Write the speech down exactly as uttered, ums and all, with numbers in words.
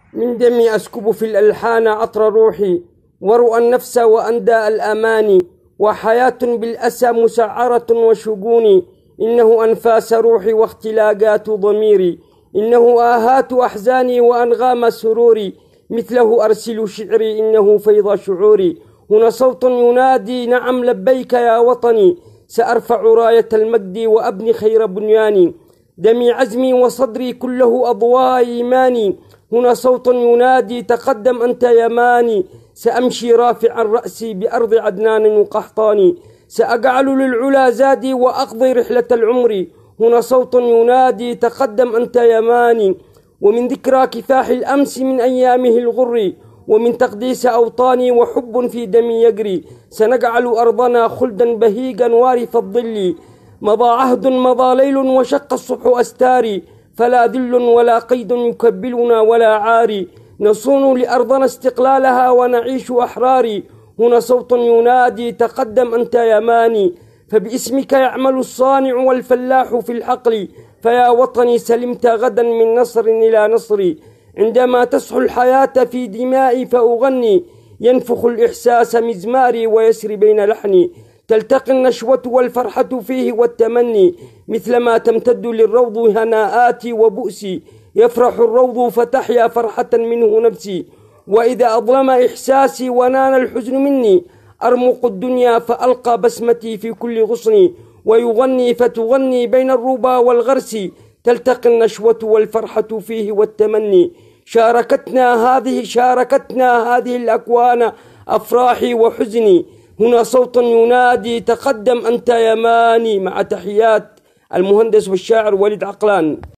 من دمي أسكب في الألحان عطر روحي، ورؤى النفس وأنداء الأماني، وحياة بالأسى مسعرة وشجوني. إنه أنفاس روحي واختلاقات ضميري، إنه آهات أحزاني وأنغام سروري. مثله أرسل شعري إنه فيض شعوري. هنا صوت ينادي نعم لبيك يا وطني، سأرفع راية المجد وأبني خير بنياني. دمي عزمي وصدري كله أضواء إيماني. هنا صوت ينادي تقدم أنت يماني. سأمشي رافعا رأسي بأرض عدنان وقحطاني، سأجعل للعلا زادي وأقضي رحلة العمر. هنا صوت ينادي تقدم أنت يماني. ومن ذكرى كفاح الأمس من أيامه الغر، ومن تقديس أوطاني وحب في دمي يجري. سنجعل أرضنا خلدا بهيجا وارف الظل. مضى عهد مضى ليل وشق الصبح أستاري، فلا ذل ولا قيد يكبلنا ولا عاري. نصون لأرضنا استقلالها ونعيش أحراري. هنا صوت ينادي تقدم أنت يماني، فباسمك يعمل الصانع والفلاح في الحقل. فيا وطني سلمت غدا من نصر إلى نصري. عندما تصحو الحياة في دمائي فأغني، ينفخ الإحساس مزماري ويسري بين لحني. تلتقي النشوة والفرحة فيه والتمني، مثلما تمتد للروض هناءاتي وبؤسي. يفرح الروض فتحيا فرحة منه نفسي، وإذا أظلم إحساسي ونال الحزن مني، أرمق الدنيا فألقى بسمتي في كل غصن. ويغني فتغني بين الربا والغرس، تلتقي النشوة والفرحة فيه والتمني. شاركتنا هذه شاركتنا هذه الأكوان أفراحي وحزني. هنا صوت ينادي تقدم أنت يماني. مع تحيات المهندس والشاعر وليد عقلان.